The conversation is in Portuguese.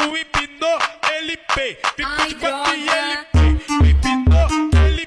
o hipno, LP, tipo de quatro e LP.